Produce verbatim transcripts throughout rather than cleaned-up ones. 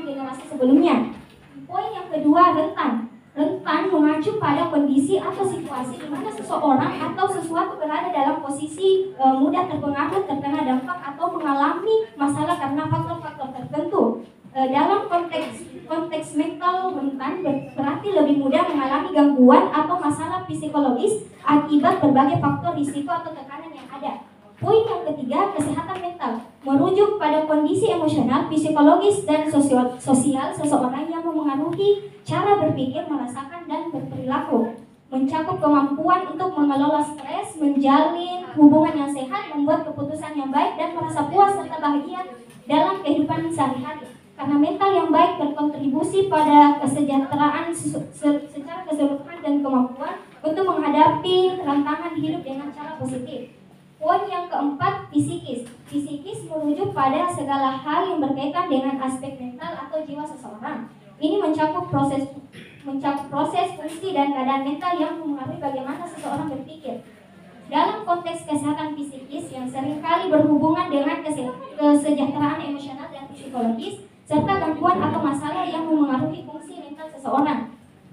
dengan generasi sebelumnya. Poin yang kedua, rentan. Rentan mengacu pada kondisi atau situasi di mana seseorang atau sesuatu berada dalam posisi e, mudah terpengaruh, terkena dampak atau mengalami masalah karena faktor-faktor tertentu. E, dalam konteks konteks mental rentan berarti lebih mudah mengalami gangguan atau masalah psikologis akibat berbagai faktor risiko atau tekanan yang ada. Poin yang ketiga, kesehatan mental, merujuk pada kondisi emosional, psikologis, dan sosial, sosial seseorang yang memengaruhi cara berpikir, merasakan, dan berperilaku. Mencakup kemampuan untuk mengelola stres, menjalin hubungan yang sehat, membuat keputusan yang baik, dan merasa puas serta bahagia dalam kehidupan sehari-hari. Karena mental yang baik berkontribusi pada kesejahteraan secara keseluruhan dan kemampuan untuk menghadapi tantangan hidup dengan cara positif. Poin yang keempat, psikis. Psikis merujuk pada segala hal yang berkaitan dengan aspek mental atau jiwa seseorang. Ini mencakup proses mencakup proses, fungsi, dan keadaan mental yang mempengaruhi bagaimana seseorang berpikir. Dalam konteks kesehatan psikis yang seringkali berhubungan dengan kesejahteraan emosional dan psikologis, serta gangguan atau masalah yang memengaruhi fungsi mental seseorang.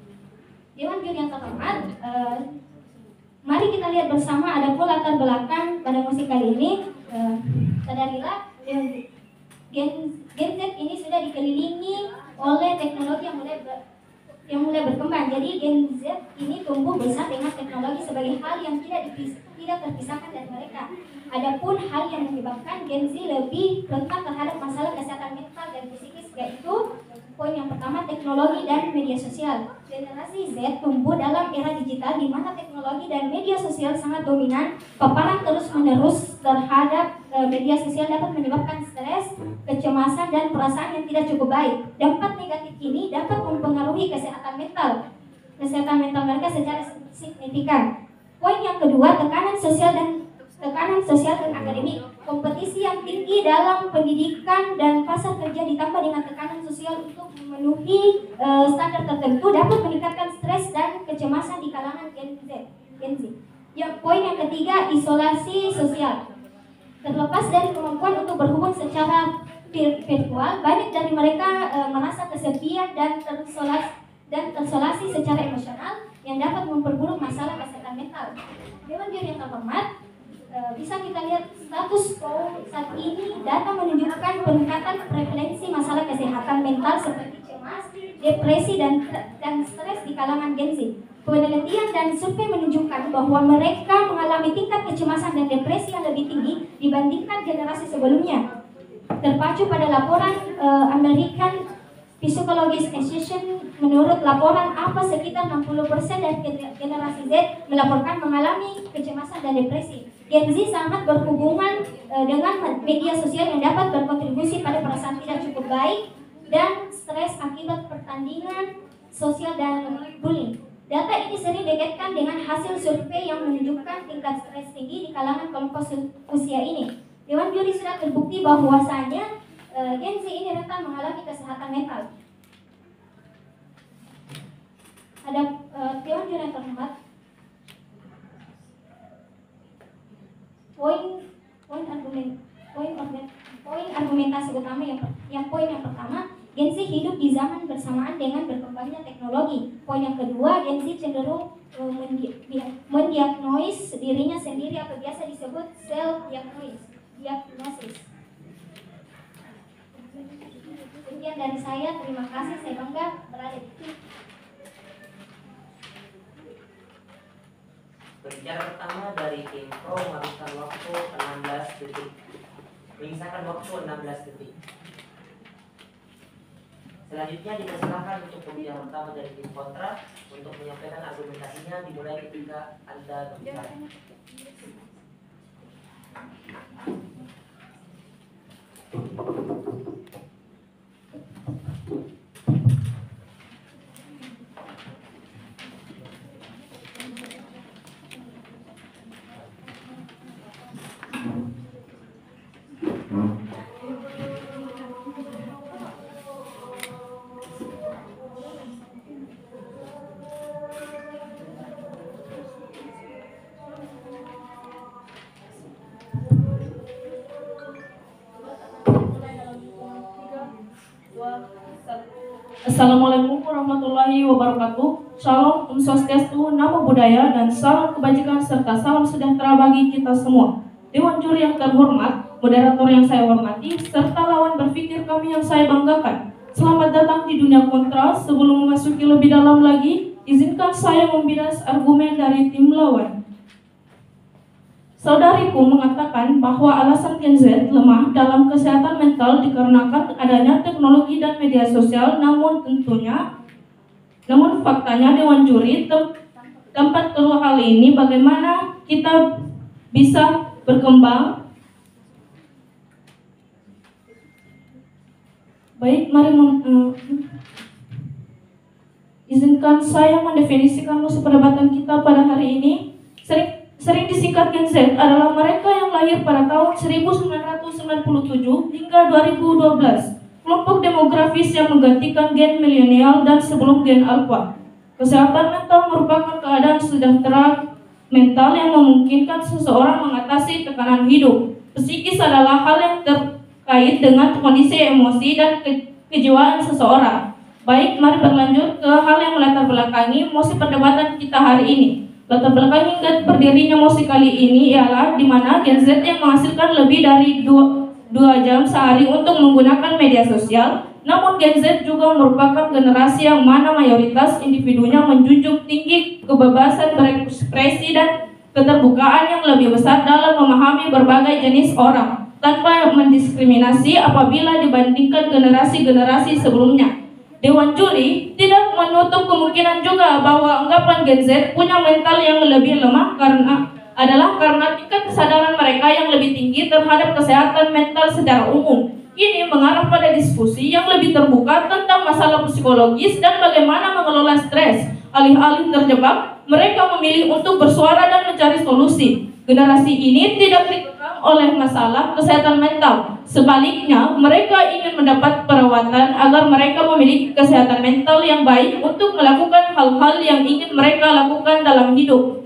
Dewan juri yang terhormat, eh, mari kita lihat bersama ada pun latar belakang pada musik kali ini. Uh, sadarilah Gen, Gen Z ini sudah dikelilingi oleh teknologi yang mulai ber, yang mulai berkembang. Jadi Gen Z ini tumbuh besar dengan teknologi sebagai hal yang tidak dipis, tidak terpisahkan dari mereka. Adapun hal yang menyebabkan Gen Z lebih rentan terhadap masalah kesehatan mental dan psikis, yaitu poin yang pertama, teknologi dan media sosial. Generasi Z tumbuh dalam era digital di mana teknologi dan media sosial sangat dominan. Paparan terus-menerus terhadap e, media sosial dapat menyebabkan stres, kecemasan, dan perasaan yang tidak cukup baik. Dampak negatif ini dapat mempengaruhi kesehatan mental, kesehatan mental mereka secara signifikan. Poin yang kedua, tekanan sosial dan tekanan sosial dan akademik. Kompetisi yang tinggi dalam pendidikan dan pasar kerja ditambah dengan tekanan sosial untuk memenuhi e, standar tertentu dapat meningkatkan stres dan kecemasan di kalangan Gen Z. Gen Z. Yang poin yang ketiga, isolasi sosial. Terlepas dari kemampuan untuk berhubung secara virtual, banyak dari mereka e, merasa kesepian dan terisolasi dan terisolasi secara emosional yang dapat memperburuk masalah kesehatan mental. Dewan juri yang terhormat, bisa kita lihat status quo saat ini. Data menunjukkan peningkatan prevalensi masalah kesehatan mental seperti cemas, depresi, dan dan stres di kalangan Gen Z. Penelitian dan survei menunjukkan bahwa mereka mengalami tingkat kecemasan dan depresi yang lebih tinggi dibandingkan generasi sebelumnya. Terpacu pada laporan uh, American Psychologist Association, menurut laporan A P A sekitar enam puluh persen dari generasi Z melaporkan mengalami kecemasan dan depresi. Gen Z sangat berhubungan e, dengan media sosial yang dapat berkontribusi pada perasaan tidak cukup baik dan stres akibat pertandingan sosial dan bullying. Data ini sering dikaitkan dengan hasil survei yang menunjukkan tingkat stres tinggi di kalangan kelompok usia ini. Dewan juri sudah terbukti bahwasanya e, Gen Z ini rentan mengalami kesehatan mental. Ada e, Dewan juri yang terhormat, poin poin argumen poin poin argumentasi utama yang yang poin yang pertama, Gen Z hidup di zaman bersamaan dengan berkembangnya teknologi. Poin yang kedua, Gen Z cenderung uh, mendi mendiagnosis dirinya sendiri atau biasa disebut self diagnosis. Diagnosis. Sekian dari saya, terima kasih, saya bangga berada di sini. Berbicara pertama dari tim Pro menghabiskan waktu enam belas detik, menyisakan waktu enam belas detik. Selanjutnya dipersilakan untuk pembicara pertama dari tim kontra untuk menyampaikan argumentasinya, dimulai ketika Anda berbicara. Assalamualaikum warahmatullahi wabarakatuh. Shalom, Om Swastiastu, Namo Buddhaya, dan salam kebajikan serta salam sejahtera bagi kita semua. Dewan juri yang terhormat, moderator yang saya hormati, serta lawan berpikir kami yang saya banggakan. Selamat datang di dunia kontra. Sebelum memasuki lebih dalam lagi, izinkan saya membilas argumen dari tim lawan. Saudariku mengatakan bahwa alasan Gen Z lemah dalam kesehatan mental dikarenakan adanya teknologi dan media sosial, namun tentunya, namun faktanya Dewan Juri tem tempat keluar hal ini bagaimana kita bisa berkembang. Baik, mari mem uh, izinkan saya mendefinisikan musuh perdebatan kita pada hari ini. Sering Sering disingkat Gen Z adalah mereka yang lahir pada tahun seribu sembilan ratus sembilan puluh tujuh hingga dua ribu dua belas, kelompok demografis yang menggantikan gen milenial dan sebelum gen alpha. Kesehatan mental merupakan keadaan sejahtera mental yang memungkinkan seseorang mengatasi tekanan hidup. Psikis adalah hal yang terkait dengan kondisi emosi dan ke kejiwaan seseorang. Baik, mari berlanjut ke hal yang melatar belakangi musuh perdebatan kita hari ini. Latar belakang hingga berdirinya mosi kali ini ialah di mana Gen Z yang menghasilkan lebih dari dua jam sehari untuk menggunakan media sosial. Namun Gen Z juga merupakan generasi yang mana mayoritas individunya menjunjung tinggi kebebasan berekspresi dan keterbukaan yang lebih besar dalam memahami berbagai jenis orang tanpa mendiskriminasi apabila dibandingkan generasi-generasi sebelumnya. Dewan juri tidak menutup kemungkinan juga bahwa anggapan Gen Z punya mental yang lebih lemah karena adalah karena tingkat kesadaran mereka yang lebih tinggi terhadap kesehatan mental secara umum. Ini mengarah pada diskusi yang lebih terbuka tentang masalah psikologis dan bagaimana mengelola stres. Alih-alih terjebak, mereka memilih untuk bersuara dan mencari solusi. Generasi ini tidak dikekang oleh masalah kesehatan mental. Sebaliknya, mereka ingin mendapat perawatan agar mereka memiliki kesehatan mental yang baik untuk melakukan hal-hal yang ingin mereka lakukan dalam hidup.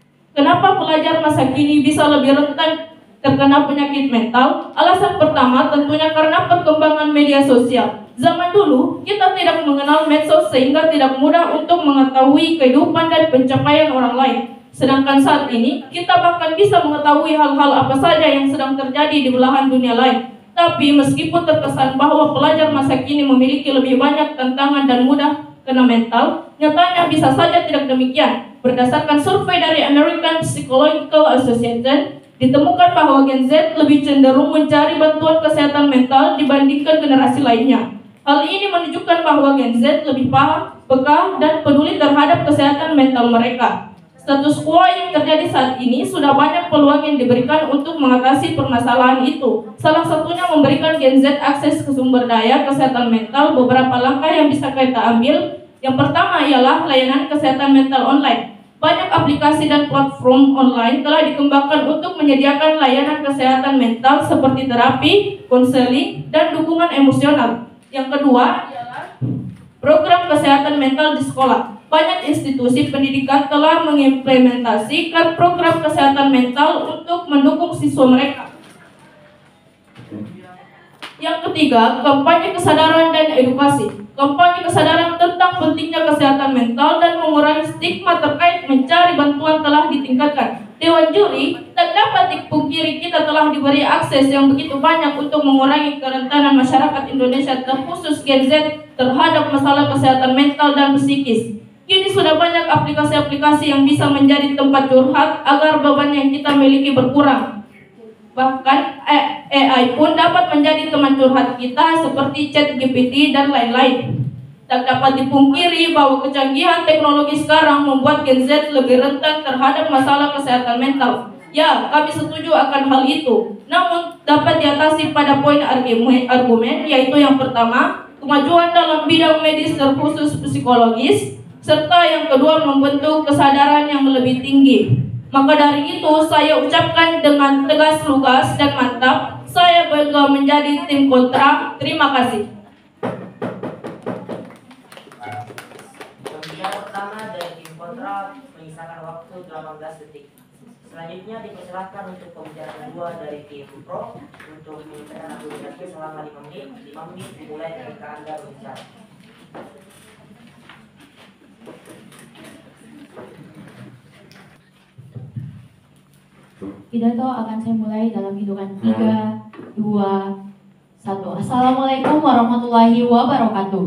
Kenapa pelajar masa kini bisa lebih rentan terkena penyakit mental? Alasan pertama tentunya karena perkembangan media sosial. Zaman dulu, kita tidak mengenal medsos sehingga tidak mudah untuk mengetahui kehidupan dan pencapaian orang lain. Sedangkan saat ini, kita bahkan bisa mengetahui hal-hal apa saja yang sedang terjadi di belahan dunia lain. Tapi meskipun terkesan bahwa pelajar masa kini memiliki lebih banyak tantangan dan mudah kena mental, nyatanya bisa saja tidak demikian. Berdasarkan survei dari American Psychological Association, ditemukan bahwa Gen Z lebih cenderung mencari bantuan kesehatan mental dibandingkan generasi lainnya. Hal ini menunjukkan bahwa Gen Z lebih paham, peka, dan peduli terhadap kesehatan mental mereka. Status quo yang terjadi saat ini sudah banyak peluang yang diberikan untuk mengatasi permasalahan itu. Salah satunya memberikan Gen Z akses ke sumber daya kesehatan mental. Beberapa langkah yang bisa kita ambil. Yang pertama ialah layanan kesehatan mental online. Banyak aplikasi dan platform online telah dikembangkan untuk menyediakan layanan kesehatan mental seperti terapi, konseling, dan dukungan emosional. Yang kedua ialah program kesehatan mental di sekolah. Banyak institusi pendidikan telah mengimplementasikan program kesehatan mental untuk mendukung siswa mereka. Yang ketiga, kampanye kesadaran dan edukasi. Kampanye kesadaran tentang pentingnya kesehatan mental dan mengurangi stigma terkait mencari bantuan telah ditingkatkan. Dewan juri tak dapat dipungkiri kita telah diberi akses yang begitu banyak untuk mengurangi kerentanan masyarakat Indonesia terkhusus Gen Z terhadap masalah kesehatan mental dan psikis. Kini sudah banyak aplikasi-aplikasi yang bisa menjadi tempat curhat agar beban yang kita miliki berkurang. Bahkan A I pun dapat menjadi teman curhat kita seperti Chat G P T dan lain-lain. Tak dapat dipungkiri bahwa kecanggihan teknologi sekarang membuat Gen Z lebih rentan terhadap masalah kesehatan mental. Ya, kami setuju akan hal itu. Namun dapat diatasi pada poin argumen, yaitu yang pertama, kemajuan dalam bidang medis terkhusus psikologis, serta yang kedua membentuk kesadaran yang lebih tinggi. Maka dari itu saya ucapkan dengan tegas, lugas, dan mantap, saya bangga menjadi tim kontra. Terima kasih. Pembicara pertama dari tim kontra menyisakan waktu delapan belas detik. Selanjutnya dipersilahkan untuk pembicara kedua dari tim pro untuk menyampaikan argumentasi selama lima menit. lima menit dimulai ketika Anda berbicara. Pidato akan saya mulai dalam hitungan tiga, dua, satu. Assalamualaikum warahmatullahi wabarakatuh.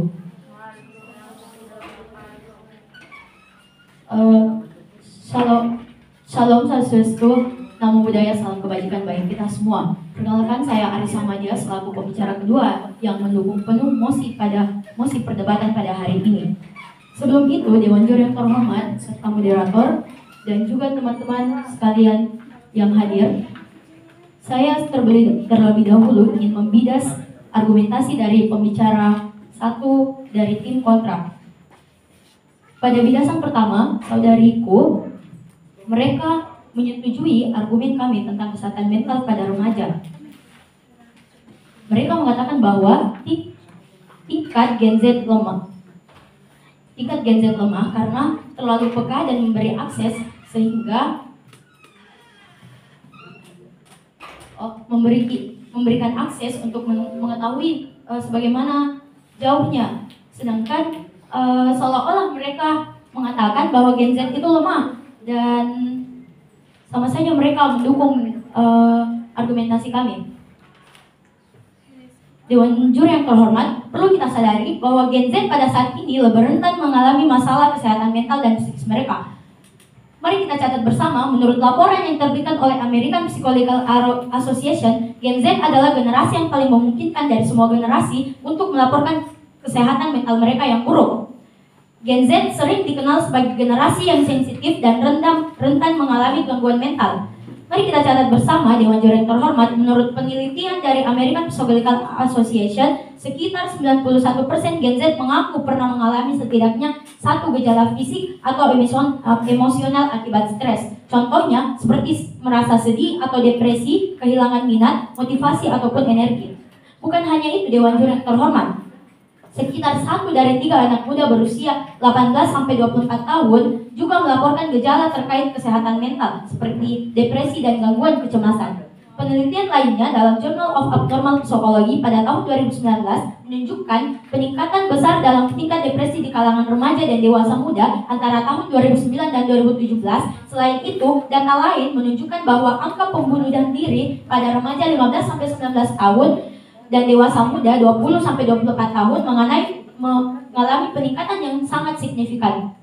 Uh, Shalom, Shalom Swastiastu, Namo Buddhaya, salam kebajikan bagi kita semua. Perkenalkan, saya Arisa Madia selaku pembicara kedua yang mendukung penuh mosi pada mosi perdebatan pada hari ini. Sebelum itu, Dewan Juri yang terhormat serta moderator dan juga teman-teman sekalian yang hadir, saya terlebih, terlebih dahulu ingin membidas argumentasi dari pembicara satu dari tim kontra. Pada bidasan pertama, saudariku, mereka menyetujui argumen kami tentang kesehatan mental pada remaja. Mereka mengatakan bahwa tingkat Gen Z lemah. Tingkat Gen Z lemah karena terlalu peka dan memberi akses sehingga oh, memberi, memberikan akses untuk mengetahui uh, sebagaimana jauhnya. Sedangkan uh, seolah-olah mereka mengatakan bahwa Gen Z itu lemah dan sama saja mereka mendukung uh, argumentasi kami. Dewan Juri yang terhormat, perlu kita sadari bahwa Gen Z pada saat ini lebih rentan mengalami masalah kesehatan mental dan psikis mereka. Mari kita catat bersama, menurut laporan yang terbitkan oleh American Psychological Association, Gen Z adalah generasi yang paling memungkinkan dari semua generasi untuk melaporkan kesehatan mental mereka yang buruk. Gen Z sering dikenal sebagai generasi yang sensitif dan rentan, rentan mengalami gangguan mental. Mari kita catat bersama, Dewan Juri yang terhormat, menurut penelitian dari American Psychological Association, sekitar sembilan puluh satu persen Gen Z mengaku pernah mengalami setidaknya satu gejala fisik atau emosional akibat stres. Contohnya seperti merasa sedih atau depresi, kehilangan minat, motivasi ataupun energi. Bukan hanya itu, Dewan Juri yang terhormat, sekitar satu dari tiga anak muda berusia delapan belas sampai dua puluh empat tahun juga melaporkan gejala terkait kesehatan mental seperti depresi dan gangguan kecemasan. Penelitian lainnya dalam Journal of Abnormal Psychology pada tahun dua ribu sembilan belas menunjukkan peningkatan besar dalam tingkat depresi di kalangan remaja dan dewasa muda antara tahun dua ribu sembilan dan dua ribu tujuh belas. Selain itu, data lain menunjukkan bahwa angka pembunuh diri pada remaja lima belas sampai sembilan belas tahun dan dewasa muda dua puluh sampai dua puluh empat tahun mengenai mengalami peningkatan yang sangat signifikan.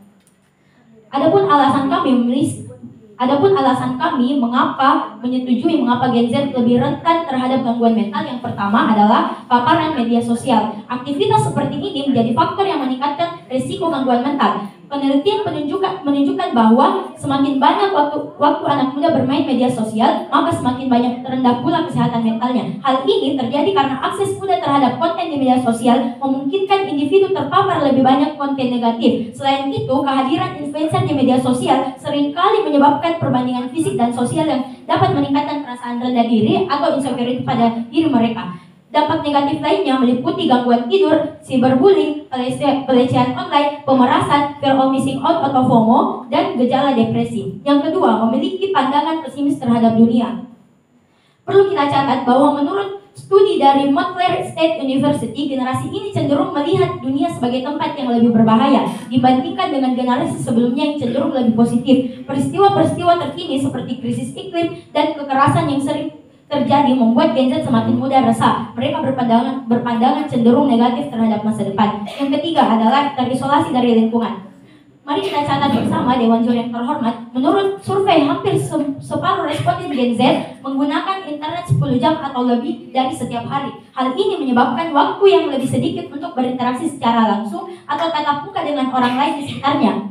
Adapun alasan kami menulis Adapun alasan kami mengapa menyetujui mengapa Gen Z lebih rentan terhadap gangguan mental, yang pertama adalah paparan media sosial. Aktivitas seperti ini menjadi faktor yang meningkatkan risiko gangguan mental. Penelitian menunjukkan, menunjukkan bahwa semakin banyak waktu, waktu anak muda bermain media sosial, maka semakin banyak terendah pula kesehatan mentalnya. Hal ini terjadi karena akses mudah terhadap konten di media sosial memungkinkan individu terpapar lebih banyak konten negatif. Selain itu, kehadiran influencer di media sosial seringkali menyebabkan perbandingan fisik dan sosial yang dapat meningkatkan perasaan rendah diri atau insecurity pada diri mereka. Dampak negatif lainnya meliputi gangguan tidur, cyberbullying, pelecehan online, pemerasan, fear of missing out atau FOMO, dan gejala depresi. Yang kedua, memiliki pandangan pesimis terhadap dunia. Perlu kita catat bahwa menurut studi dari Montclair State University, generasi ini cenderung melihat dunia sebagai tempat yang lebih berbahaya dibandingkan dengan generasi sebelumnya yang cenderung lebih positif. Peristiwa-peristiwa terkini seperti krisis iklim dan kekerasan yang sering terjadi membuat Gen Z semakin mudah resah. Mereka berpandangan, berpandangan cenderung negatif terhadap masa depan. Yang ketiga adalah terisolasi dari lingkungan. Mari kita catat bersama, Dewan Juri yang terhormat, menurut survei hampir separuh responden Gen Z menggunakan internet sepuluh jam atau lebih dari setiap hari. Hal ini menyebabkan waktu yang lebih sedikit untuk berinteraksi secara langsung atau tatap muka dengan orang lain di sekitarnya.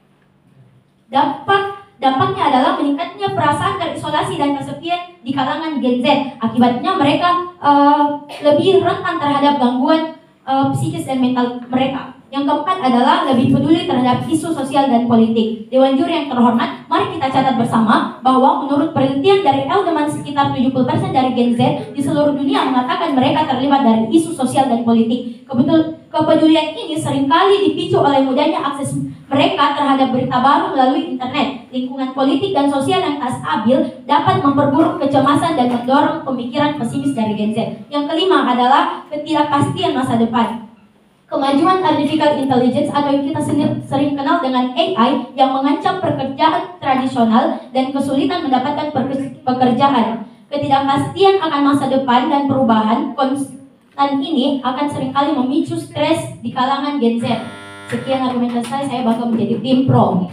Dampak Dampaknya adalah meningkatnya perasaan terisolasi dan kesepian di kalangan Gen Z. Akibatnya mereka uh, lebih rentan terhadap gangguan uh, psikis dan mental mereka. Yang keempat adalah lebih peduli terhadap isu sosial dan politik. Dewan Juri yang terhormat, mari kita catat bersama bahwa menurut penelitian dari Edelman, sekitar tujuh puluh persen dari Gen Z di seluruh dunia mengatakan mereka terlibat dari isu sosial dan politik. Kebetul, kepedulian ini seringkali dipicu oleh mudahnya akses mereka terhadap berita baru melalui internet. Lingkungan politik dan sosial yang tak stabil dapat memperburuk kecemasan dan mendorong pemikiran pesimis dari Gen Z. Yang kelima adalah ketidakpastian masa depan. Kemajuan artificial intelligence atau yang kita sering kenal dengan A I yang mengancam pekerjaan tradisional dan kesulitan mendapatkan pekerjaan. Ketidakpastian akan masa depan dan perubahan konstan ini akan seringkali memicu stres di kalangan Gen Z. Sekian argumentasi saya, saya bakal menjadi tim pro.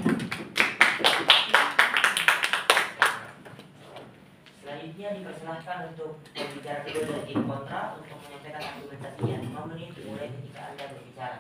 Selanjutnya dipersilahkan untuk berbicara kedua dari tim kontra untuk menyampaikan argumentasinya. lima menit dimulai ketika Anda berbicara.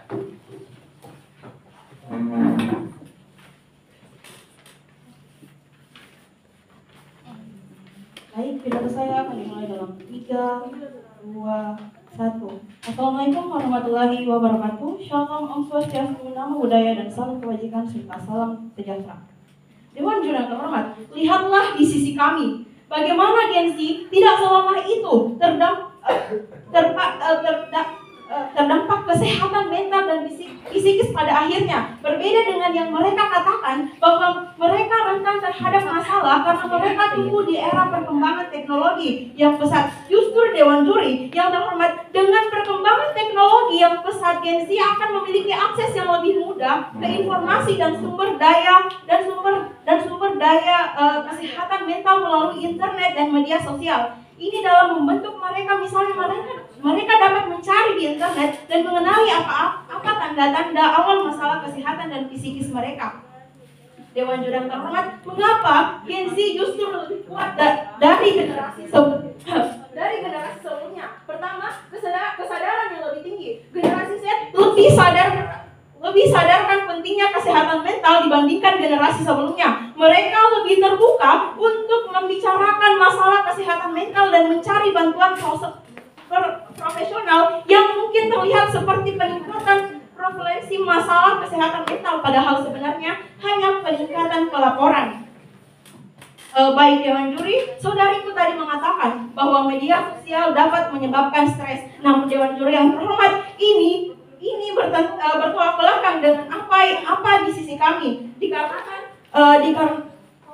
Baik, pidato saya akan dimulai dalam tiga, dua, satu. Assalamualaikum warahmatullahi wabarakatuh. Shalom, Om Swastiastu, Namo Buddhaya, dan salam kebajikan serta salam sejahtera. Dewan Juri yang terhormat, lihatlah di sisi kami. Bagaimana Gen Z tidak selama itu terdampak, terpa, terda, terdampak kesehatan mental dan fisik, fisikis pada akhirnya. Berbeda dengan yang mereka katakan bahwa mereka rentan terhadap masalah karena mereka tumbuh di era perkembangan teknologi yang pesat. Justru Dewan Juri yang terhormat, dengan perkembangan teknologi yang pesat, Gen Z akan memiliki akses yang lebih mudah ke informasi dan sumber daya dan sumber dan sumber daya uh, kesehatan mental melalui internet dan media sosial. Ini dalam membentuk mereka, misalnya mereka mereka dapat mencari di internet dan mengenali apa apa tanda-tanda awal masalah kesehatan dan fisikis mereka. Dewan Juri yang terhormat, mengapa Gen Z justru lebih kuat da dari generasi sebelumnya? Dari generasi sebelumnya. Pertama, kesadaran, kesadaran yang lebih tinggi. Generasi Z lebih sadar lebih sadarkan pentingnya kesehatan mental dibandingkan generasi sebelumnya. Mereka lebih terbuka untuk membicarakan masalah kesehatan mental dan mencari bantuan profesional yang mungkin terlihat seperti peningkatan prevalensi masalah kesehatan mental, padahal sebenarnya hanya peningkatan pelaporan. E, baik Dewan Juri, saudariku tadi mengatakan bahwa media sosial dapat menyebabkan stres. Namun Dewan Juri yang terhormat, ini ini bertolak belakang dengan apa apa di sisi kami, dikarenakan uh, dikar,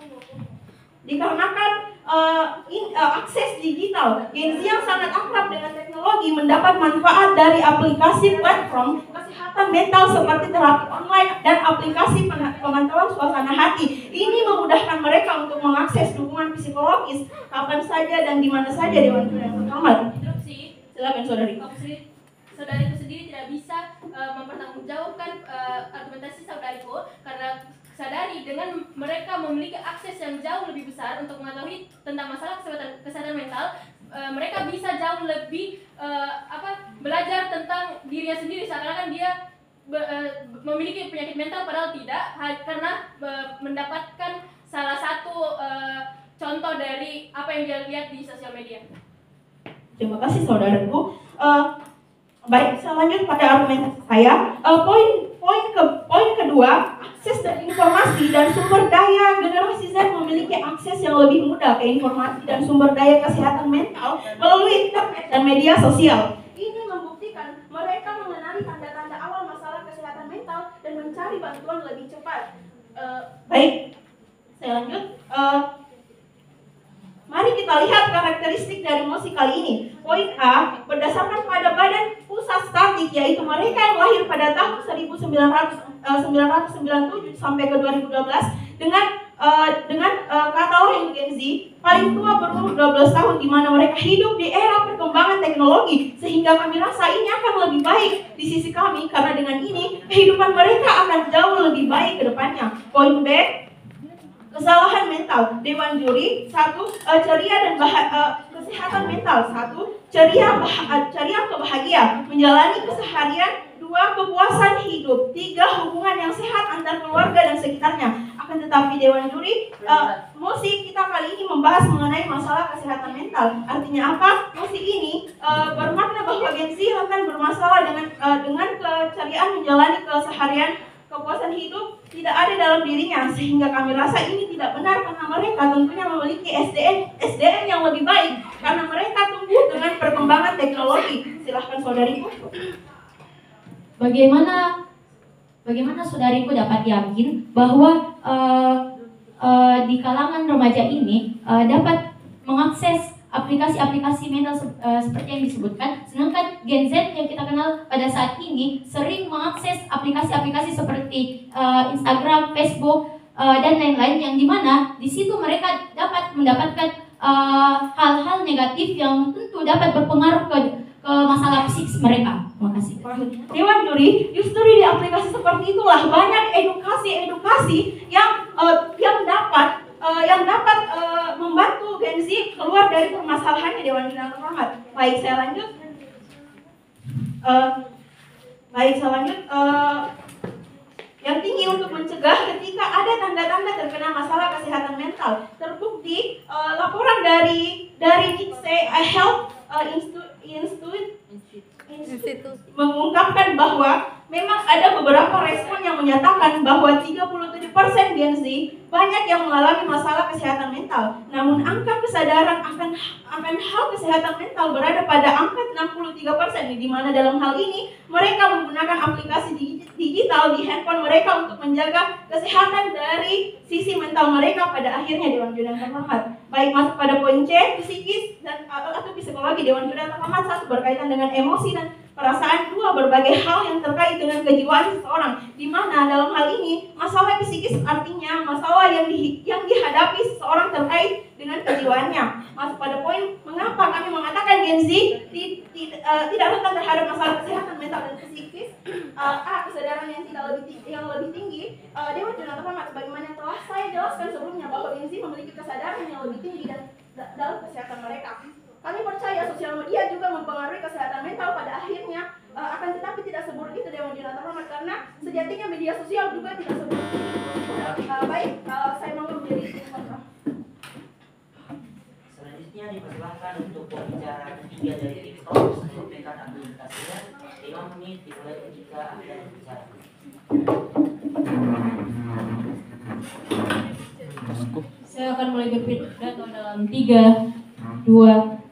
dikarenakan uh, in, uh, akses digital. Gen Z yang sangat akrab dengan teknologi mendapat manfaat dari aplikasi platform kesehatan mental seperti terapi online dan aplikasi pemantauan suasana hati. Ini memudahkan mereka untuk mengakses dukungan psikologis kapan saja dan di mana saja. Dewan Juri yang terhormat. Silakan saudari. Saudariku sendiri tidak bisa uh, mempertanggungjawabkan uh, argumentasi saudariku karena sadari dengan mereka memiliki akses yang jauh lebih besar untuk mengetahui tentang masalah kesehatan, kesehatan mental, uh, mereka bisa jauh lebih uh, apa belajar tentang dirinya sendiri seakan-akan dia be, uh, memiliki penyakit mental padahal tidak, karena uh, mendapatkan salah satu uh, contoh dari apa yang dia lihat di sosial media. Terima kasih saudaraku. Uh, Baik, saya lanjut pada argumentasi saya. Uh, poin poin ke poin kedua, akses dan informasi dan sumber daya. Generasi Z memiliki akses yang lebih mudah ke informasi dan sumber daya kesehatan mental melalui internet dan media sosial. Ini membuktikan mereka mengenali tanda-tanda awal masalah kesehatan mental dan mencari bantuan lebih cepat. Uh, baik, saya lanjut. Uh, Mari kita lihat karakteristik dari mosi kali ini. Poin A, berdasarkan pada Badan Pusat Statistik, yaitu mereka yang lahir pada tahun seribu sembilan ratus sembilan puluh tujuh sampai ke dua ribu dua belas dengan uh, dengan uh, katalog Gen Z paling tua berumur dua belas tahun, di mana mereka hidup di era perkembangan teknologi, sehingga kami rasa ini akan lebih baik di sisi kami karena dengan ini kehidupan mereka akan jauh lebih baik ke depannya. Poin B, kesalahan mental. Dewan Juri, satu, uh, ceria dan bah- uh, kesehatan mental. Satu, ceria, bah- uh, ceria atau bahagia, menjalani keseharian. Dua, kepuasan hidup. Tiga, hubungan yang sehat antar keluarga dan sekitarnya. Akan tetapi Dewan Juri, uh, mosi kita kali ini membahas mengenai masalah kesehatan mental. Artinya apa? Mosi ini uh, bermakna bahwa Gen Z rentan bermasalah dengan uh, dengan keceriaan menjalani keseharian. Kepuasan hidup tidak ada dalam dirinya, sehingga kami rasa ini tidak benar karena mereka tentunya memiliki S D M S D M yang lebih baik karena mereka tumbuh dengan perkembangan teknologi. Silahkan saudariku. Bagaimana bagaimana saudariku dapat yakin bahwa uh, uh, di kalangan remaja ini uh, dapat mengakses aplikasi-aplikasi mental uh, seperti yang disebutkan. Sedangkan Gen Z yang kita kenal pada saat ini sering mengakses aplikasi-aplikasi seperti uh, Instagram, Facebook, uh, dan lain-lain, yang dimana di situ mereka dapat mendapatkan uh, hal-hal negatif yang tentu dapat berpengaruh ke, ke masalah psikis mereka. Terima kasih. Dewan Juri, justru di aplikasi seperti itulah banyak edukasi-edukasi yang uh, yang dapat Uh, yang dapat uh, membantu Gen Z keluar dari permasalahannya, Dewan Juri yang terhormat. Baik, saya lanjut. Uh, baik, saya lanjut. Uh, yang tinggi untuk mencegah ketika ada tanda-tanda terkena masalah kesehatan mental. Terbukti uh, laporan dari dari D I K S E uh, Health uh, Institute, Institute, Institute mengungkapkan bahwa memang ada beberapa respon yang menyatakan bahwa tiga puluh tujuh persen Gen Z banyak yang mengalami masalah kesehatan mental. Namun angka kesadaran akan akan hal kesehatan mental berada pada angka enam puluh tiga persen, di mana dalam hal ini mereka menggunakan aplikasi digital di handphone mereka untuk menjaga kesehatan dari sisi mental mereka pada akhirnya, Dewan Juri yang terhormat. Baik, masuk pada poin C, psikis dan atau psikologi, Dewan Juri yang terhormat. Satu, berkaitan dengan emosi dan perasaan. Dua, berbagai hal yang terkait dengan kejiwaan seseorang, di mana dalam hal ini masalah psikis artinya masalah yang di, yang dihadapi seseorang terkait dengan kejiwaannya. Masuk pada poin mengapa kami mengatakan Gen Z di, di, uh, tidak rentan terhadap masalah kesehatan mental dan psikis. uh, A, kesadaran yang tidak lebih tinggi, yang lebih tinggi. uh, Dewan Juri yang terhormat, sebagaimana yang telah saya jelaskan sebelumnya bahwa Gen Z memiliki kesadaran yang lebih tinggi dan da- dalam kesehatan mereka. Kami percaya sosial media juga mempengaruhi kesehatan mental pada akhirnya, uh, akan tetapi tidak seburuk itu, Dewan Juri yang terhormat, karena sejatinya media sosial juga tidak seburuk itu. Uh, baik, uh, saya mau menjadi kontra. Selanjutnya dipersilahkan untuk pembicara ketiga dari TikTok menyampaikan argumentasinya. lima menit dimulai ketika Anda berbicara. Saya akan mulai berpidato dalam tiga, dua,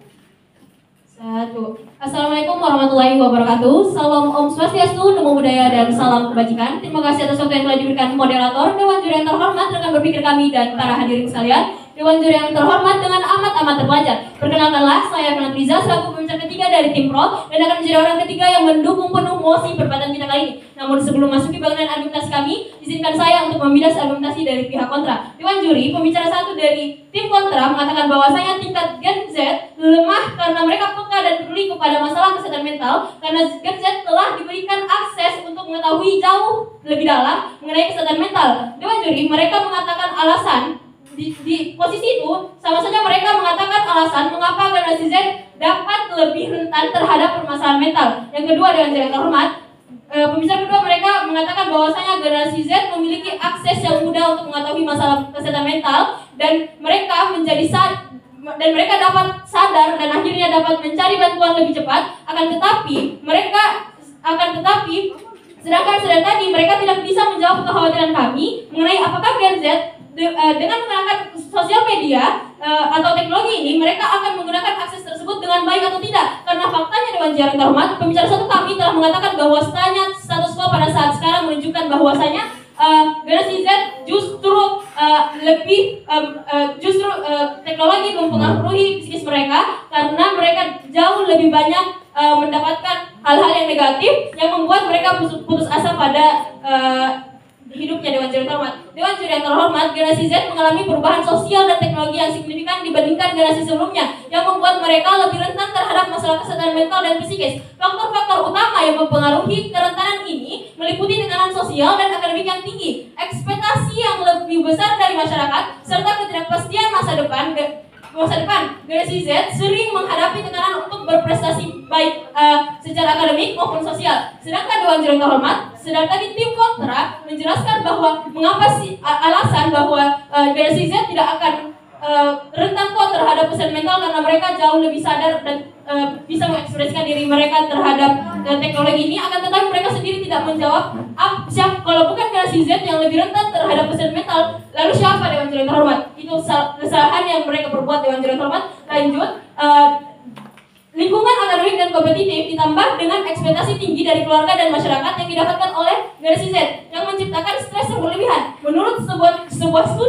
satu. Assalamualaikum warahmatullahi wabarakatuh. Salam Om Swastiastu, Namo Buddhaya, dan salam kebajikan. Terima kasih atas waktu yang telah diberikan moderator, Dewan Juri yang terhormat, rekan berpikir kami, dan para hadirin sekalian. Dewan Juri yang terhormat dengan amat-amat terpelajar. Perkenalkanlah, saya Fernand Riza selaku pembicara ketiga dari tim Pro dan akan menjadi orang ketiga yang mendukung penuh mosi perdebatan kita kali ini. Namun sebelum masuki bagian argumentasi kami, izinkan saya untuk membilas argumentasi dari pihak kontra. Dewan Juri, pembicara satu dari tim kontra mengatakan bahwasanya tingkat Gen Z lemah karena mereka peka dan peduli kepada masalah kesehatan mental, karena Gen Z telah diberikan akses untuk mengetahui jauh lebih dalam mengenai kesehatan mental. Dewan Juri, mereka mengatakan alasan Di, di posisi itu, sama saja mereka mengatakan alasan mengapa generasi Z dapat lebih rentan terhadap permasalahan mental. Yang kedua, Dewan Juri yang terhormat, e, pembicara kedua mereka mengatakan bahwasanya generasi Z memiliki akses yang mudah untuk mengetahui masalah kesehatan mental, dan mereka menjadi sad, dan mereka dapat sadar dan akhirnya dapat mencari bantuan lebih cepat. Akan tetapi mereka akan tetapi sedangkan sedang tadi mereka tidak bisa menjawab kekhawatiran kami mengenai apakah Gen Z De, uh, dengan menggunakan sosial media uh, atau teknologi ini, mereka akan menggunakan akses tersebut dengan baik atau tidak. Karena faktanya, Dewan Juri yang terhormat, pembicara satu kami telah mengatakan bahwasanya status quo pada saat sekarang menunjukkan bahwasanya uh, generasi Z justru uh, lebih um, uh, justru uh, teknologi mempengaruhi psikis mereka, karena mereka jauh lebih banyak uh, mendapatkan hal-hal yang negatif yang membuat mereka putus, putus asa pada uh, hidupnya. Dewan Juri yang terhormat, Dewan Juri yang terhormat, generasi Z mengalami perubahan sosial dan teknologi yang signifikan dibandingkan generasi sebelumnya, yang membuat mereka lebih rentan terhadap masalah kesehatan mental dan psikis. Faktor-faktor utama yang mempengaruhi kerentanan ini meliputi tekanan sosial dan akademik yang tinggi, ekspektasi yang lebih besar dari masyarakat, serta ketidakpastian masa depan. Masa depan, generasi Z sering menghadapi tekanan untuk berprestasi baik uh, secara akademik maupun sosial. Sedangkan Dewan Juri yang terhormat, sedangkan di tim kontra menjelaskan bahwa mengapa sih alasan bahwa uh, generasi Z tidak akan uh, rentan kok terhadap kesehatan mental, karena mereka jauh lebih sadar dan uh, bisa mengekspresikan diri mereka terhadap uh, teknologi ini. Akan tetapi mereka sendiri tidak menjawab ah, siapa, kalau bukan generasi Z yang lebih rentan terhadap kesehatan mental, lalu siapa, Dewan Juri yang terhormat? Itu kesalahan yang mereka perbuat, Dewan Juri yang terhormat. Lanjut, uh, lingkungan akademik dan kompetitif ditambah dengan ekspektasi tinggi dari keluarga dan masyarakat yang didapatkan oleh generasi Z yang menciptakan stres yang berlebihan. Menurut sebuah sebuah studi,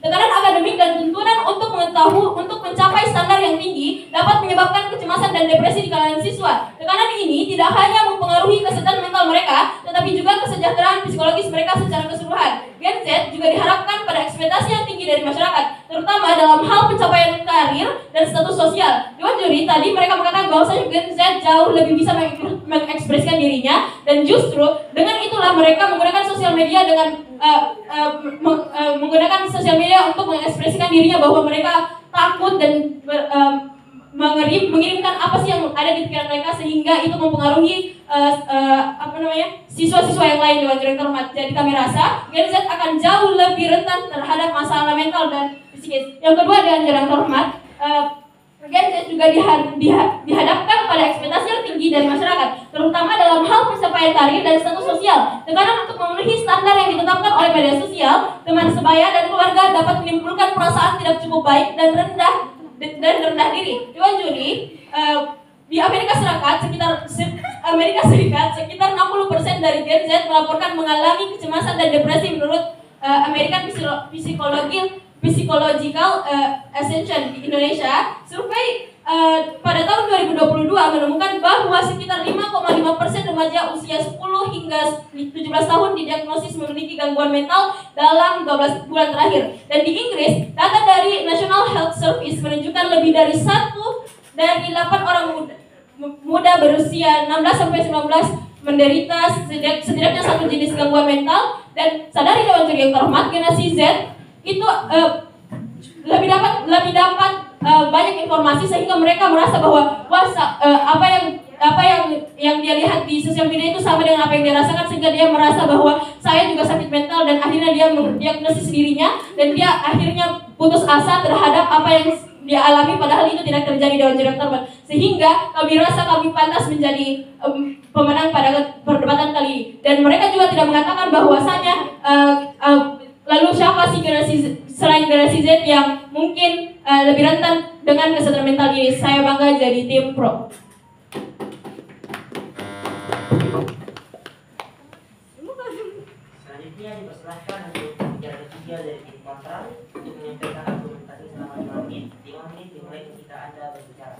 Tekanan akademik dan tuntunan untuk mengetahui untuk mencapai standar yang tinggi dapat menyebabkan kecemasan dan depresi di kalangan siswa. Tekanan ini tidak hanya mempengaruhi kesehatan mental mereka, tetapi juga kesejahteraan psikologis mereka secara keseluruhan. Gen Z juga diharapkan pada ekspektasi yang tinggi dari masyarakat, terutama dalam hal pencapaian karir dan status sosial. Dewan juri tadi mereka mengatakan bahwasanya Gen Z jauh lebih bisa mengekspresikan dirinya, dan justru dengan itulah mereka menggunakan sosial media dengan uh, uh, meng, uh, menggunakan sosial media untuk mengekspresikan dirinya bahwa mereka takut dan uh, mengirim, mengirimkan apa sih yang ada di pikiran mereka, sehingga itu mempengaruhi uh, uh, apa namanya siswa-siswa yang lain. Dewan juri terhormat, jadi kami rasa Gen Z akan jauh lebih rentan terhadap masalah mental dan psikis. Yang kedua, Dewan juri terhormat, uh, Gen Z juga diha- diha- dihadapkan pada ekspektasi yang tinggi dari masyarakat, terutama dalam hal pencapaian karir dan status sosial. Tekanan untuk memenuhi standar yang ditetapkan oleh media sosial, teman sebaya dan keluarga dapat menimbulkan perasaan tidak cukup baik dan rendah dan rendah diri. Dewan juri, uh, di Amerika Serikat sekitar Amerika Serikat sekitar enam puluh persen dari Gen Z melaporkan mengalami kecemasan dan depresi menurut uh, American Psychological Psychological uh, Association di Indonesia. Survei uh, pada tahun dua ribu dua puluh dua menemukan bahwa sekitar lima koma lima persen remaja usia sepuluh hingga tujuh belas tahun didiagnosis memiliki gangguan mental dalam dua belas bulan terakhir. Dan di Inggris, data dari National Health Service menunjukkan lebih dari satu dari delapan orang muda, muda berusia enam belas sampai sembilan belas menderita setidaknya satu jenis gangguan mental. Dan sadari Dewan juri yang terhormat, generasi Z itu uh, lebih dapat lebih dapat uh, banyak informasi, sehingga mereka merasa bahwa wah uh, apa yang apa yang yang dia lihat di sosial media itu sama dengan apa yang dia rasakan, sehingga dia merasa bahwa saya juga sakit mental, dan akhirnya dia mendiagnosis dirinya dan dia akhirnya putus asa terhadap apa yang dia alami, padahal itu tidak terjadi. Dewan juri yang terhormat, sehingga kami rasa kami pantas menjadi um, pemenang pada perdebatan kali ini. Dan mereka juga tidak mengatakan bahwasanya uh, uh, lalu siapa sih generasi selain generasi Z yang mungkin uh, lebih rentan dengan kesehatan mental ini. Saya bangga jadi tim pro. Selanjutnya dipersilahkan untuk pembicara ketiga dari tim kontra untuk menyampaikan argumentasi selama lima menit. lima menit dimulai ketika Anda berbicara.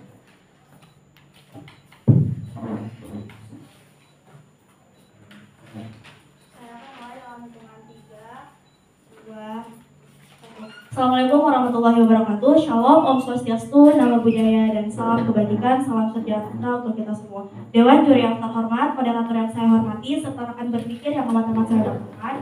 Assalamualaikum warahmatullahi wabarakatuh. Shalom, Om Swastiastu, Namo Buddhaya, dan salam kebajikan, salam sejahtera untuk kita semua. Dewan juri yang terhormat, moderator yang saya hormati, serta rekan berpikir yang amat-amat saya banggakan.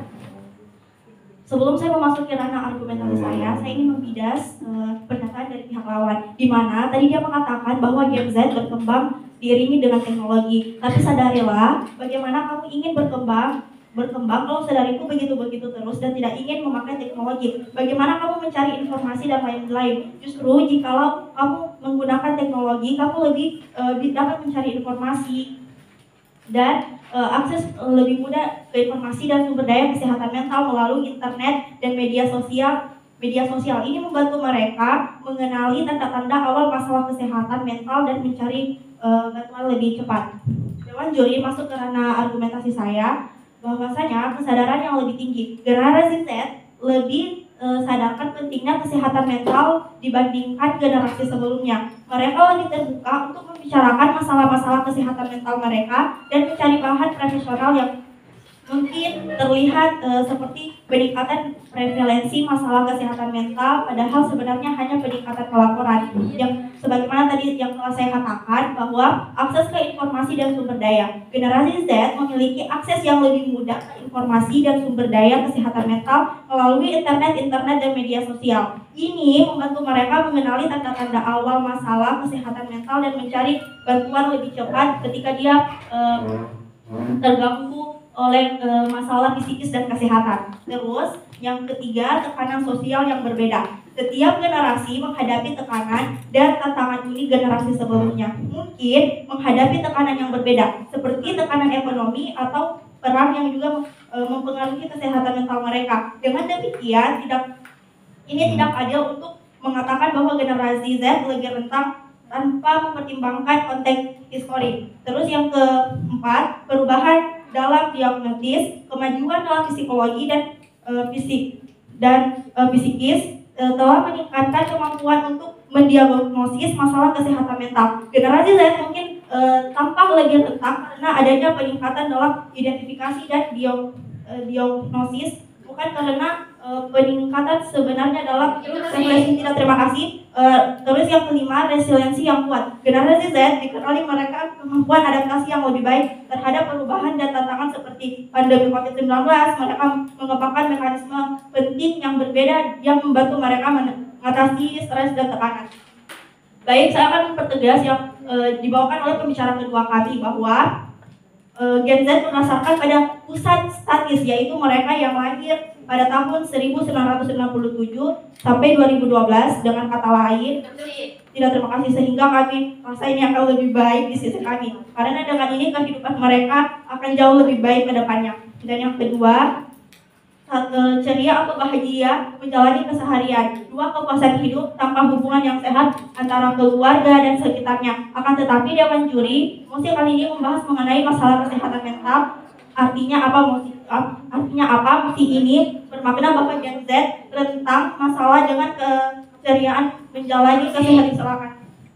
Sebelum saya memasuki ranah argumentasi saya, saya ingin membidas uh, pernyataan dari pihak lawan, di mana tadi dia mengatakan bahwa Gen Z berkembang diiringi dengan teknologi. Tapi sadarilah, bagaimana kamu ingin berkembang berkembang kalau sadariku begitu-begitu terus dan tidak ingin memakai teknologi. Bagaimana kamu mencari informasi dan lain-lain? Justru jikalau kamu menggunakan teknologi, kamu lebih uh, dapat mencari informasi dan uh, akses uh, lebih mudah ke informasi dan sumber daya kesehatan mental melalui internet dan media sosial. Media sosial ini membantu mereka mengenali tanda-tanda awal masalah kesehatan mental dan mencari uh, bantuan lebih cepat. Dewan juri, masuk ke ranah argumentasi saya, bahwasanya kesadaran yang lebih tinggi. Generasi Z lebih e, sadarkan pentingnya kesehatan mental dibandingkan generasi sebelumnya. Mereka lebih terbuka untuk membicarakan masalah-masalah kesehatan mental mereka dan mencari bahan profesional yang mungkin terlihat e, seperti peningkatan prevalensi masalah kesehatan mental, padahal sebenarnya hanya peningkatan pelaporan. Yang sebagaimana tadi yang telah saya katakan, bahwa akses ke informasi dan sumber daya. Generasi Z memiliki akses yang lebih mudah ke informasi dan sumber daya kesehatan mental melalui internet, internet dan media sosial. Ini membantu mereka mengenali tanda-tanda awal masalah kesehatan mental dan mencari bantuan lebih cepat ketika dia e, terganggu oleh e, masalah psikis dan kesehatan. Terus yang ketiga, tekanan sosial yang berbeda. Setiap generasi menghadapi tekanan dan tantangan unik generasi sebelumnya. Mungkin menghadapi tekanan yang berbeda, seperti tekanan ekonomi atau perang yang juga e, mempengaruhi kesehatan mental mereka. Dengan demikian, tidak ini tidak adil untuk mengatakan bahwa generasi Z lebih rentan tanpa mempertimbangkan konteks histori. Terus yang keempat, perubahan dalam diagnosis, kemajuan dalam psikologi dan e, fisik dan uh, psikis uh, telah meningkatkan kemampuan untuk mendiagnosis masalah kesehatan mental. Generasi Z mungkin uh, tampak lebih rentan karena adanya peningkatan dalam identifikasi dan dio, uh, diagnosis, bukan karena uh, peningkatan sebenarnya dalam resiliensi. Tidak, terima kasih. Uh, terus yang kelima, resiliensi yang kuat. Generasi Z dikenali mereka kemampuan adaptasi yang lebih baik terhadap perubahan dan tantangan seperti pandemi covid sembilan belas. Mereka mengembangkan mekanisme penting yang berbeda yang membantu mereka mengatasi stres dan tekanan. Baik, saya akan mempertegas yang uh, dibawakan oleh pembicara kedua kami bahwa uh, Gen Z berdasarkan pada pusat statis, yaitu mereka yang lahir pada tahun seribu sembilan ratus sembilan puluh tujuh sampai dua ribu dua belas. Dengan kata lain, tidak, terima kasih, sehingga kami rasa ini akan lebih baik di sisi kami, karena dengan ini kehidupan mereka akan jauh lebih baik ke depannya. Dan yang kedua, ceria atau bahagia menjalani keseharian. Dua, kepuasan hidup tanpa hubungan yang sehat antara keluarga dan sekitarnya. Akan tetapi Dewan Juri Mosi kali ini membahas mengenai masalah kesehatan mental. Artinya apa Mosi? Artinya apa? Mosi ini bermakna bahwa Gen Z rentang masalah dengan keceriaan menjalani keseharian. Silakan.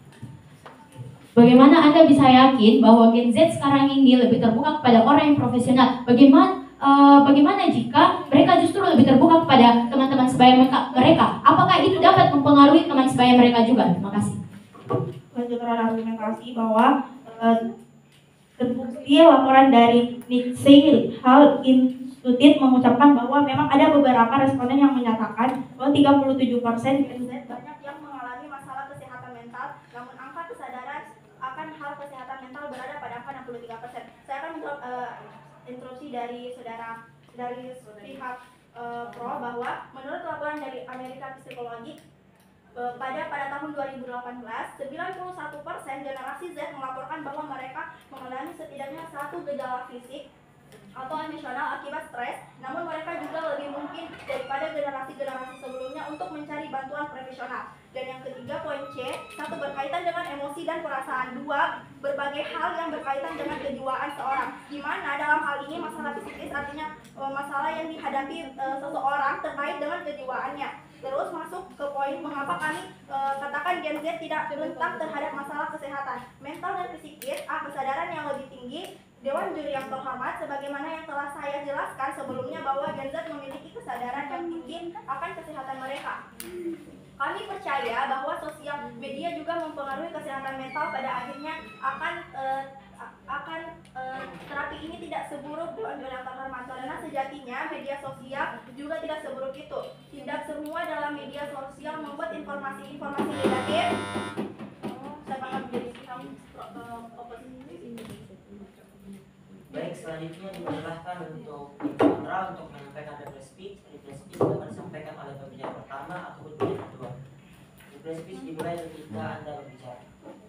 Bagaimana Anda bisa yakin bahwa Gen Z sekarang ini lebih terbuka kepada orang yang profesional? Bagaimana uh, bagaimana jika mereka justru lebih terbuka kepada teman-teman sebaya mereka? Apakah itu dapat mempengaruhi teman sebaya mereka juga? Terima kasih. Lanjutkan argumentasi bahwa uh, terbukti laporan dari Nixie Hall Institute mengucapkan bahwa memang ada beberapa responden yang menyatakan bahwa tiga puluh tujuh persen Gen Z banyak yang mengalami masalah kesehatan mental, namun angka kesadaran akan hal kesehatan mental berada pada angka enam puluh tiga persen. Saya akan menjawab uh, interupsi dari saudara dari pihak uh, pro bahwa menurut laporan dari American Psychology pada pada tahun dua ribu delapan belas, sembilan puluh satu persen generasi Z melaporkan bahwa mereka mengalami setidaknya satu gejala fisik atau emosional akibat stres, namun mereka juga lebih mungkin daripada generasi-generasi sebelumnya untuk mencari bantuan profesional. Dan yang ketiga, poin C, satu, berkaitan dengan emosi dan perasaan. Dua, berbagai hal yang berkaitan dengan kejiwaan seorang, di mana dalam hal ini masalah psikis artinya masalah yang dihadapi e, seseorang terkait dengan kejiwaannya. Terus masuk ke poin mengapa kami e, katakan Gen Z tidak rentan terhadap masalah kesehatan mental dan psikis. A, kesadaran yang lebih tinggi. Dewan Juri yang terhormat, sebagaimana yang telah saya jelaskan sebelumnya bahwa Gen Z memiliki kesadaran yang tinggi akan kesehatan mereka. Kami percaya bahwa sosial media juga mempengaruhi kesehatan mental. Pada akhirnya akan uh, akan uh, terapi ini tidak seburuk Dewan Juri yang terhormat, karena sejatinya media sosial juga tidak seburuk itu. Tidak semua dalam media sosial membuat informasi-informasi negatif. Saya akan menjadi sikap oposisi. Baik, selanjutnya dipersilahkan untuk kontra untuk menyampaikan request speech. Request speech dapat disampaikan oleh pembicara pertama ataupun pembicara kedua. Request speech dimulai ketika Anda berbicara.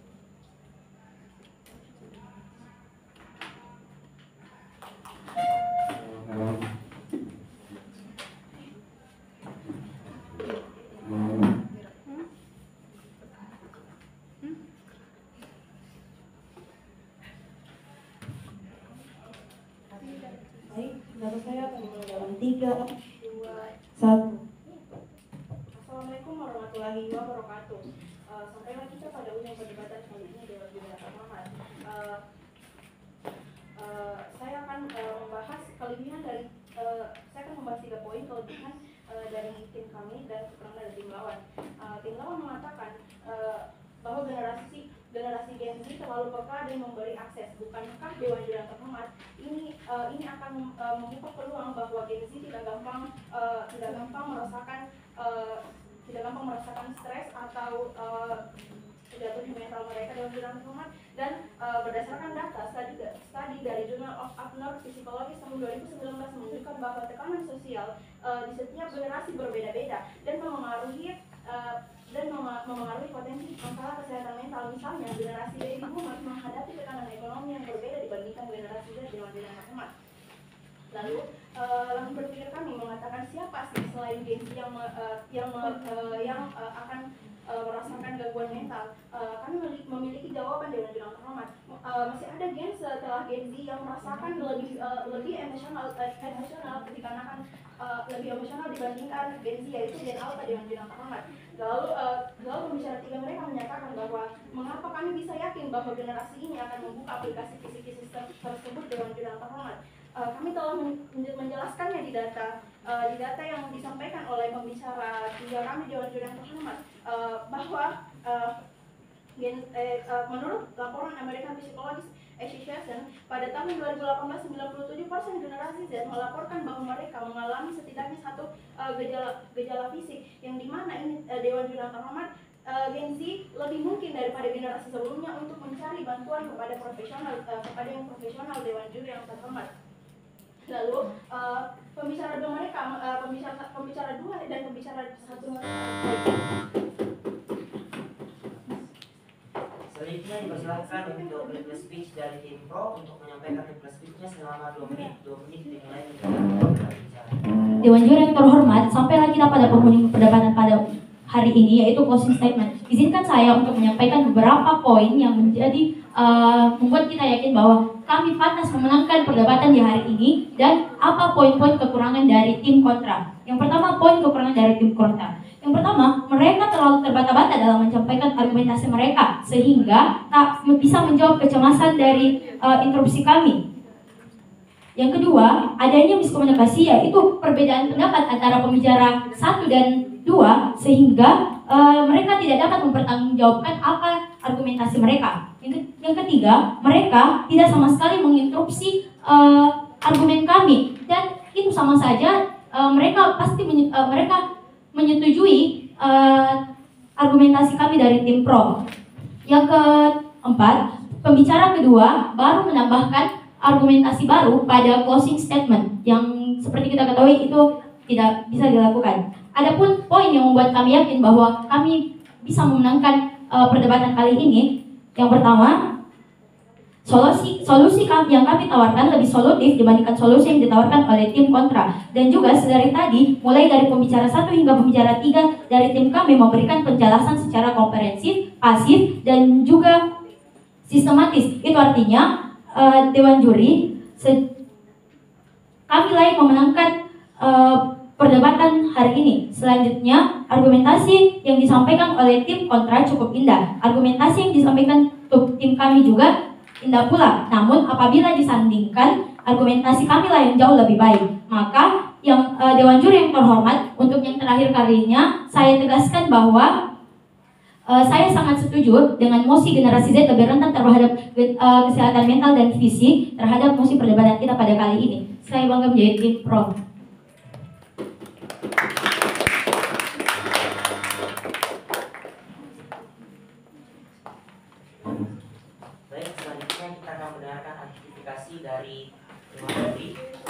Baik, saya akan mulai dalam tiga, dua, satu. Assalamualaikum warahmatullahi wabarakatuh. Uh, sampailah kita pada ujung perdebatan kali ini dengan Dewan Terhormat. Uh, uh, saya akan uh, membahas kelebihan dari, uh, saya akan membahas tiga poin kelebihan uh, dari tim kami dan kekurangan dari tim lawan. Uh, tim lawan mengatakan uh, bahwa generasi generasi Gen Z terlalu peka dan memberi akses. Bukankah Dewan Juri yang Terhormat ini uh, ini akan uh, membuka peluang bahwa Gen Z tidak gampang uh, tidak gampang merasakan uh, tidak gampang merasakan stres atau uh, jatuh mental mereka Dewan Juri yang Terhormat. Dan uh, berdasarkan data studi, studi dari Journal of Abnormal Psychology tahun dua ribu sembilan belas menunjukkan bahwa tekanan sosial uh, di setiap generasi berbeda-beda dan memengaruhi uh, dan memengaruhi potensi masalah kesehatan mental. Misalnya, generasi baby boomers menghadapi tekanan ekonomi yang berbeda dibandingkan generasi Z dengan Dewan Terhormat. Lalu, uh, lalu berpikir kami mengatakan siapa sih selain Gen Z yang uh, yang uh, yang uh, akan uh, merasakan gangguan mental? Uh, kami memiliki jawaban Dewan Juri yang Terhormat. Uh, uh, masih ada Gen setelah Gen Z yang merasakan lebih uh, lebih emosional uh, emosional dikarenakan uh, lebih emosional dibandingkan Gen Z, yaitu Gen Alpha Dewan Juri yang terhormat. Lalu uh, lalu pembicara tiga mereka menyatakan bahwa mengapa kami bisa yakin bahwa generasi ini akan membuka aplikasi kisi-kisi tersebut Dewan Juri yang terhormat. Uh, kami telah menjelaskannya di data uh, di data yang disampaikan oleh pembicara tiga kami Dewan Juri yang terhormat, uh, bahwa uh, gen, eh, uh, menurut laporan American Psychological Association pada tahun dua ribu delapan belas, sembilan puluh tujuh persen generasi Z melaporkan bahwa mereka mengalami setidaknya satu uh, gejala gejala fisik, yang dimana ini uh, Dewan Juri yang terhormat, uh, Gen Z lebih mungkin daripada generasi sebelumnya untuk mencari bantuan kepada profesional uh, kepada yang profesional Dewan Juri yang terhormat. Lalu uh, pembicara dua mereka, uh, pembicara pembicara dua dan pembicara satu mereka. Selanjutnya dipersilakan untuk request speech dari tim pro untuk menyampaikan request speech-nya selama dua menit. dua menit dimulai dari Dewan Juri yang terhormat, sampailah kita pada penghujung perdebatan pada hari ini, yaitu closing statement. Izinkan saya untuk menyampaikan beberapa poin yang menjadi uh, membuat kita yakin bahwa kami pantas memenangkan perdebatan di hari ini, dan apa poin-poin kekurangan dari tim kontra. Yang pertama, poin kekurangan dari tim kontra. Yang pertama, mereka terlalu terbata-bata dalam menyampaikan argumentasi mereka, sehingga tak bisa menjawab kecemasan dari uh, interupsi kami. Yang kedua, adanya miskomunikasi, yaitu perbedaan pendapat antara pembicara satu dan dua, sehingga uh, mereka tidak dapat mempertanggungjawabkan apa argumentasi mereka. Yang, yang ketiga, mereka tidak sama sekali menginterupsi uh, argumen kami, dan itu sama saja uh, mereka pasti menye, uh, mereka menyetujui uh, argumentasi kami dari tim pro. Yang keempat, pembicara kedua baru menambahkan argumentasi baru pada closing statement yang seperti kita ketahui itu tidak bisa dilakukan. Adapun poin yang membuat kami yakin bahwa kami bisa memenangkan uh, perdebatan kali ini, yang pertama, solusi solusi kami yang kami tawarkan lebih solutif dibandingkan solusi yang ditawarkan oleh tim kontra. Dan juga sedari tadi, mulai dari pembicara satu hingga pembicara tiga dari tim kami memberikan penjelasan secara komprehensif, pasif, dan juga sistematis. Itu artinya uh, Dewan Juri, kami layak memenangkan uh, perdebatan hari ini. Selanjutnya, argumentasi yang disampaikan oleh tim kontra cukup indah. Argumentasi yang disampaikan tim kami juga indah pula. Namun apabila disandingkan, argumentasi kami lah yang jauh lebih baik. Maka yang uh, Dewan Juri yang terhormat, untuk yang terakhir kalinya saya tegaskan bahwa uh, saya sangat setuju dengan mosi generasi Z lebih rentan terhadap uh, kesehatan mental dan fisik terhadap mosi perdebatan kita pada kali ini. Saya bangga menjadi tim pro. Baik, selanjutnya kita akan mendengarkan aktivitas dari Dewan Juri.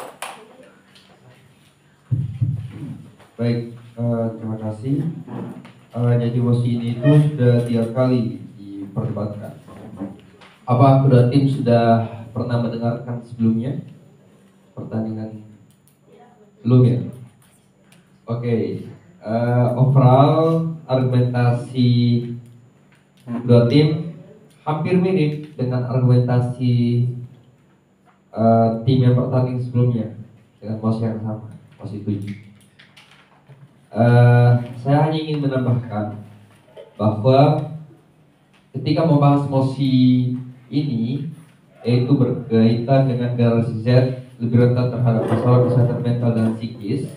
Baik, uh, terima kasih. Uh, jadi mosi ini itu sudah tiga kali diperdebatkan. Apa kedua tim sudah pernah mendengarkan sebelumnya pertandingan sebelumnya? Oke, okay. uh, overall argumentasi kedua tim hampir mirip dengan argumentasi uh, tim yang bertanding sebelumnya dengan mosi yang sama, mosi tujuh. Uh, saya hanya ingin menambahkan bahwa ketika membahas mosi ini, yaitu berkaitan dengan generasi Z lebih rentan terhadap masalah kesehatan mental dan psikis,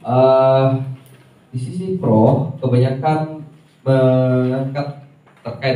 uh, di sisi pro kebanyakan mengangkat terkait